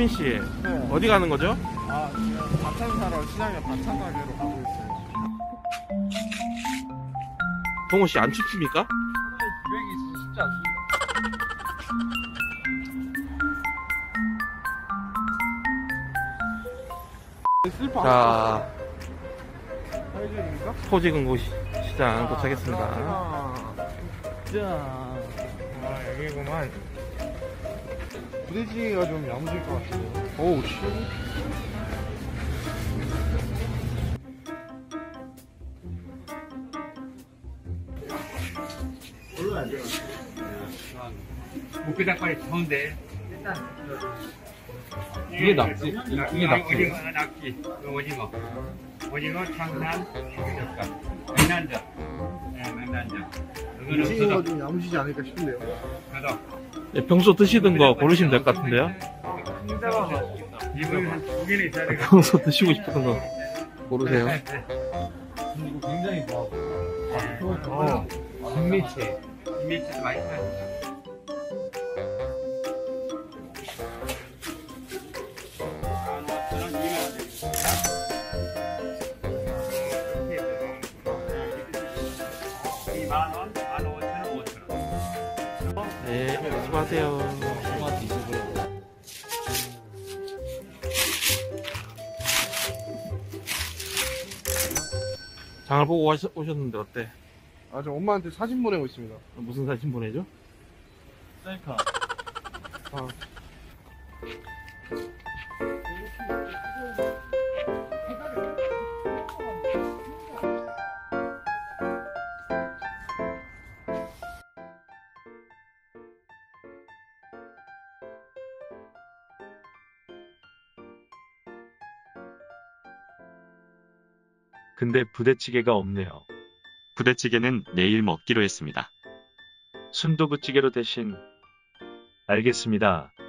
수빈 씨, 네. 어디 가는 거죠? 아, 지금 반찬 사러 시장에 반찬 가게로 가고 있어요. 동호 씨 안 춥습니까? 기획이 진짜 쉽지 않습니다. 슬퍼. 자, 사회주의입니까? 토지금고 시장 도착했습니다. 자, 여기구만. 부대찌개가 좀 야무질 것 같은데요. 오우 씨. 목표닭발이 좋은데 일단 이게 낙지? 이게 낙지? 오징어 낙지 오징어 창산 삼겹살 명란젓 명란젓 이거는 부대찌개가 수덕 좀 야무지지 않을까 싶은데요. 수덕 예, 평소 드시던 거 고르시면 될 것 같은데요? 이거는 한 2개는 있어야 되겠다. 평소 드시고 싶었던 거 고르세요. 이거 굉장히 좋아. 진미채 진미채도 맛있어요. 네, 수고하세요. 장을 보고 오셨는데 어때? 아, 저 엄마한테 사진 보내고 있습니다. 무슨 사진 보내죠? 셀카. 아. 근데 부대찌개가 없네요. 부대찌개는 내일 먹기로 했습니다. 순두부찌개로 대신. 알겠습니다.